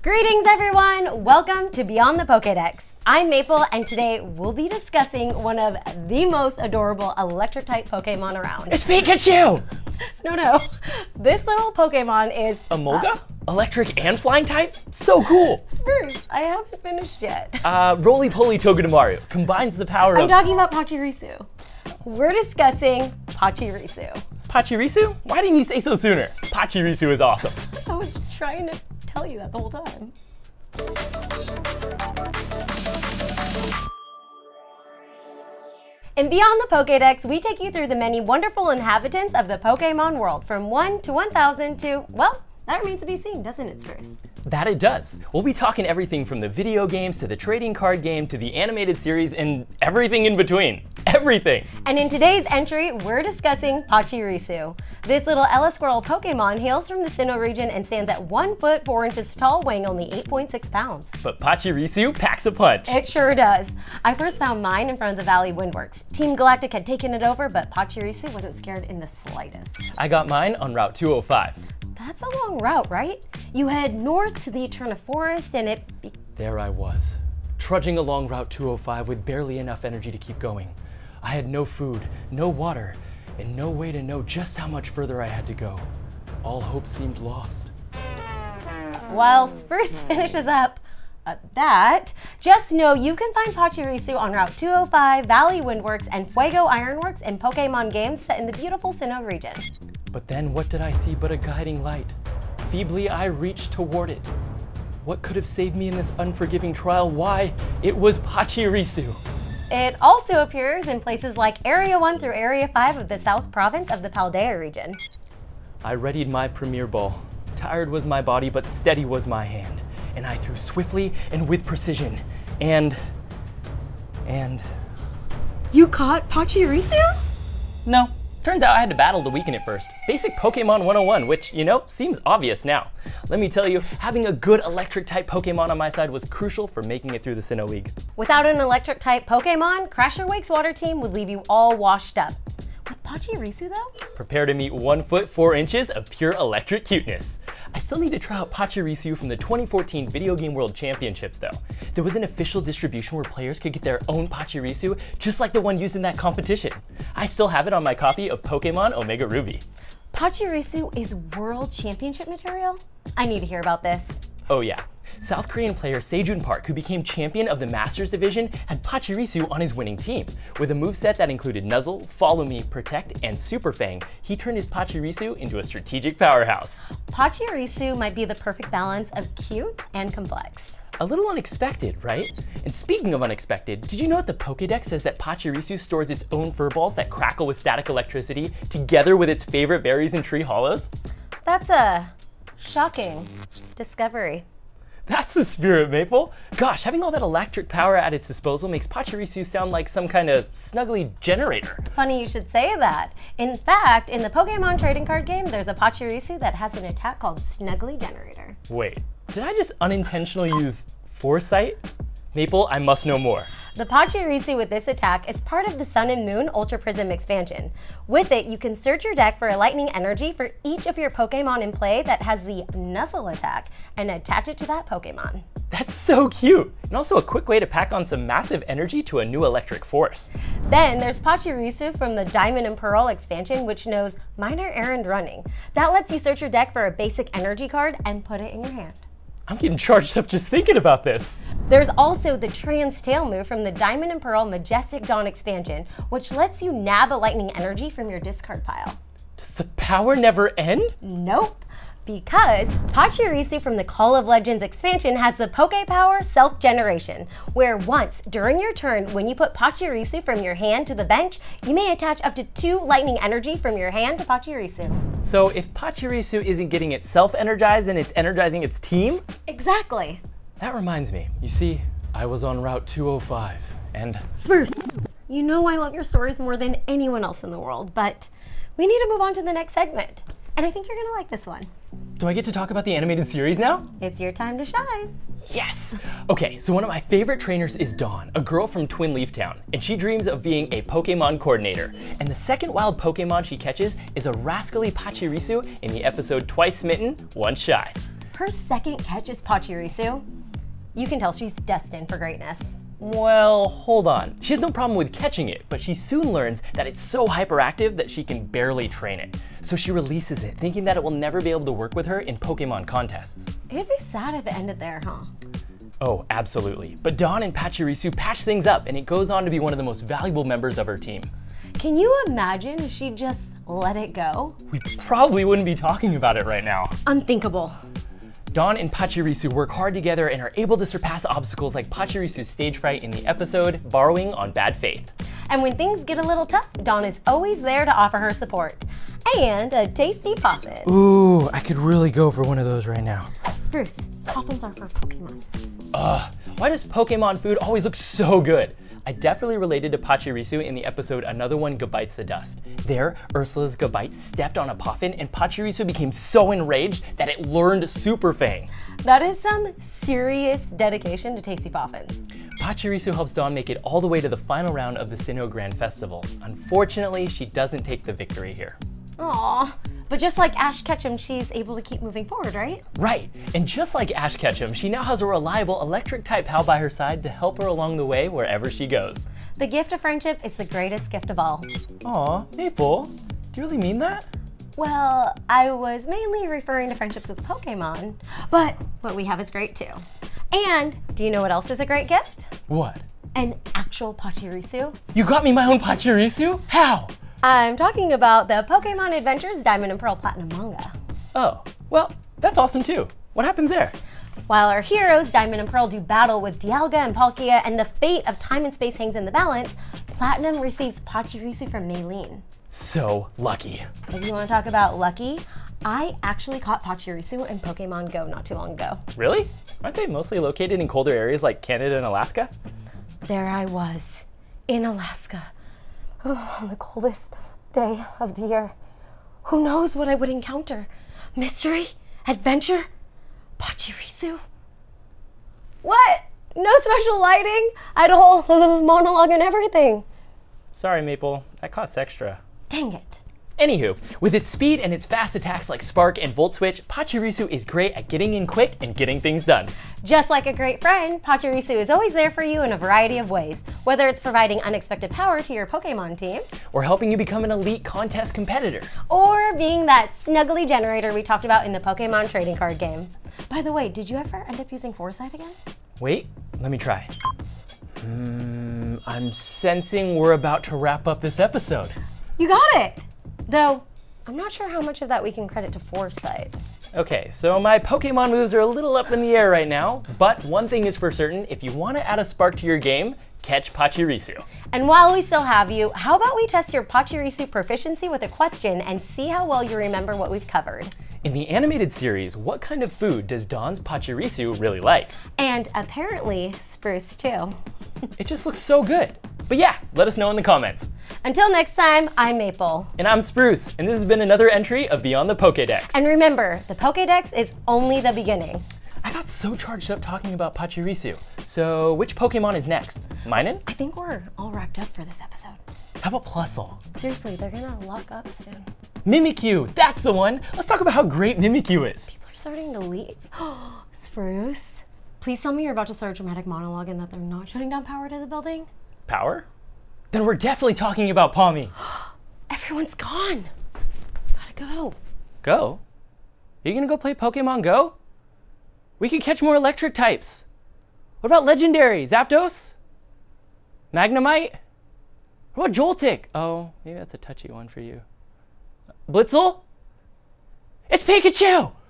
Greetings everyone! Welcome to Beyond the Pokédex. I'm Maple and today we'll be discussing one of the most adorable electric type Pokemon around. It's Pikachu! No. This little Pokemon is... A Molga? Electric and flying type? So cool! Spruce, I haven't finished yet. Roly-poly Togedemaru combines the power of... I'm talking about Pachirisu. We're discussing Pachirisu. Pachirisu? Why didn't you say so sooner? Pachirisu is awesome. I was trying to tell you that the whole time. In Beyond the Pokédex, we take you through the many wonderful inhabitants of the Pokemon world, from 1 to 1,000 to, well, that remains to be seen, doesn't it, Spruce? That it does. We'll be talking everything from the video games to the trading card game to the animated series and everything in between. Everything! And in today's entry, we're discussing Pachirisu. This little EleSquirrel Pokemon hails from the Sinnoh region and stands at 1 foot 4 inches tall, weighing only 8.6 pounds. But Pachirisu packs a punch. It sure does. I first found mine in front of the Valley Windworks. Team Galactic had taken it over, but Pachirisu wasn't scared in the slightest. I got mine on Route 205. That's a long route, right? You head north to the Eterna Forest and There I was, trudging along Route 205 with barely enough energy to keep going. I had no food, no water, and no way to know just how much further I had to go. All hope seemed lost. While Spruce finishes up that, just know you can find Pachirisu on Route 205, Valley Windworks, and Fuego Ironworks in Pokemon games set in the beautiful Sinnoh region. But then what did I see but a guiding light? Feebly I reached toward it. What could have saved me in this unforgiving trial? Why, it was Pachirisu. It also appears in places like Area 1 through Area 5 of the South Province of the Paldea region. I readied my premier ball. Tired was my body, but steady was my hand. And I threw swiftly and with precision. And... You caught Pachirisu? No. Turns out I had to battle to weaken it first. Basic Pokemon 101, which, you know, seems obvious now. Let me tell you, having a good electric type Pokemon on my side was crucial for making it through the Sinnoh League. Without an electric type Pokemon, Crasher Wake's water team would leave you all washed up. With Pachirisu though? Prepare to meet 1 foot 4 inches of pure electric cuteness. I still need to try out Pachirisu from the 2014 Video Game World Championships though. There was an official distribution where players could get their own Pachirisu, just like the one used in that competition. I still have it on my copy of Pokemon Omega Ruby. Pachirisu is World Championship material? I need to hear about this. Oh yeah. South Korean player Sejun Park, who became champion of the Masters Division, had Pachirisu on his winning team. With a moveset that included Nuzzle, Follow Me, Protect, and Super Fang, he turned his Pachirisu into a strategic powerhouse. Pachirisu might be the perfect balance of cute and complex. A little unexpected, right? And speaking of unexpected, did you know that the Pokédex says that Pachirisu stores its own fur balls that crackle with static electricity together with its favorite berries and tree hollows? That's a shocking discovery. That's the spirit, Maple. Gosh, having all that electric power at its disposal makes Pachirisu sound like some kind of snuggly generator. Funny you should say that. In fact, in the Pokemon trading card game, there's a Pachirisu that has an attack called Snuggly Generator. Wait, did I just unintentionally use foresight? Maple, I must know more. The Pachirisu with this attack is part of the Sun and Moon Ultra Prism expansion. With it, you can search your deck for a lightning energy for each of your Pokemon in play that has the Nuzzle attack and attach it to that Pokemon. That's so cute! And also a quick way to pack on some massive energy to a new electric force. Then there's Pachirisu from the Diamond and Pearl expansion, which knows Minor Errand Running. That lets you search your deck for a basic energy card and put it in your hand. I'm getting charged up just thinking about this. There's also the Trans Tail move from the Diamond and Pearl Majestic Dawn expansion, which lets you nab a lightning energy from your discard pile. Does the power never end? Nope, because Pachirisu from the Call of Legends expansion has the Poké Power Self-Generation, where once during your turn, when you put Pachirisu from your hand to the bench, you may attach up to 2 lightning energy from your hand to Pachirisu. So if Pachirisu isn't getting itself energized and it's energizing its team? Exactly. That reminds me, you see, I was on Route 205 and... Spruce, you know I love your stories more than anyone else in the world, but we need to move on to the next segment. And I think you're gonna like this one. Do I get to talk about the animated series now? It's your time to shine. Yes! Okay, so one of my favorite trainers is Dawn, a girl from Twin Leaf Town, and she dreams of being a Pokemon coordinator. And the second wild Pokemon she catches is a rascally Pachirisu in the episode Twice Smitten, Once Shy. her second catch is Pachirisu. You can tell she's destined for greatness. Well, hold on. She has no problem with catching it, but she soon learns that it's so hyperactive that she can barely train it. So she releases it, thinking that it will never be able to work with her in Pokemon contests. It'd be sad if it ended there, huh? Oh, absolutely. But Dawn and Pachirisu patch things up, and it goes on to be one of the most valuable members of her team. Can you imagine if she just let it go? We probably wouldn't be talking about it right now. Unthinkable. Dawn and Pachirisu work hard together and are able to surpass obstacles like Pachirisu's stage fright in the episode Borrowing on Bad Faith. And when things get a little tough, Dawn is always there to offer her support. And a tasty poppin'. Ooh, I could really go for one of those right now. Spruce, poppins are for Pokemon. Why does Pokemon food always look so good? I definitely related to Pachirisu in the episode Another One Gabites the Dust. There, Ursula's Gabite stepped on a puffin and Pachirisu became so enraged that it learned Super Fang. That is some serious dedication to tasty poffins. Pachirisu helps Dawn make it all the way to the final round of the Sinnoh Grand Festival. Unfortunately, she doesn't take the victory here. Aww, but just like Ash Ketchum, she's able to keep moving forward, right? Right, and just like Ash Ketchum, she now has a reliable electric-type pal by her side to help her along the way wherever she goes. The gift of friendship is the greatest gift of all. Aw, Maple, do you really mean that? Well, I was mainly referring to friendships with Pokemon, but what we have is great too. And do you know what else is a great gift? What? An actual Pachirisu. You got me my own Pachirisu? How? I'm talking about the Pokemon Adventures Diamond and Pearl Platinum manga. Oh, well, that's awesome too. What happens there? While our heroes, Diamond and Pearl, do battle with Dialga and Palkia and the fate of time and space hangs in the balance, Platinum receives Pachirisu from Maylene. So lucky. If you want to talk about lucky, I actually caught Pachirisu in Pokemon Go not too long ago. Really? Aren't they mostly located in colder areas like Canada and Alaska? There I was, in Alaska, on the coldest day of the year. Who knows what I would encounter? Mystery? Adventure? Pachirisu? What? No special lighting? I had a whole monologue and everything. Sorry, Maple, that costs extra. Dang it. Anywho, with its speed and its fast attacks like Spark and Volt Switch, Pachirisu is great at getting in quick and getting things done. Just like a great friend, Pachirisu is always there for you in a variety of ways, whether it's providing unexpected power to your Pokemon team, or helping you become an elite contest competitor, or being that snuggly generator we talked about in the Pokemon trading card game. By the way, did you ever end up using Foresight again? Wait, let me try. I'm sensing we're about to wrap up this episode. You got it! Though, I'm not sure how much of that we can credit to Foresight. Okay, so my Pokemon moves are a little up in the air right now, but one thing is for certain, if you want to add a spark to your game, catch Pachirisu. And while we still have you, how about we test your Pachirisu proficiency with a question and see how well you remember what we've covered? In the animated series, what kind of food does Dawn's Pachirisu really like? And apparently, Spruce too. It just looks so good. But yeah, let us know in the comments. Until next time, I'm Maple. And I'm Spruce, and this has been another entry of Beyond the Pokédex. And remember, the Pokédex is only the beginning. I got so charged up talking about Pachirisu. So which Pokemon is next? Minun? I think we're all wrapped up for this episode. How about Plusle? Seriously, they're gonna lock up soon. Mimikyu, that's the one. Let's talk about how great Mimikyu is. People are starting to leave. Spruce, please tell me you're about to start a dramatic monologue and that they're not shutting down power to the building. Power? Then we're definitely talking about Palmy. Everyone's gone. Gotta go. Go? Are you gonna go play Pokemon Go? We could catch more electric types. What about Legendary? Zapdos? Magnemite? What about Joltik? Oh, maybe that's a touchy one for you. Blitzel? It's Pikachu!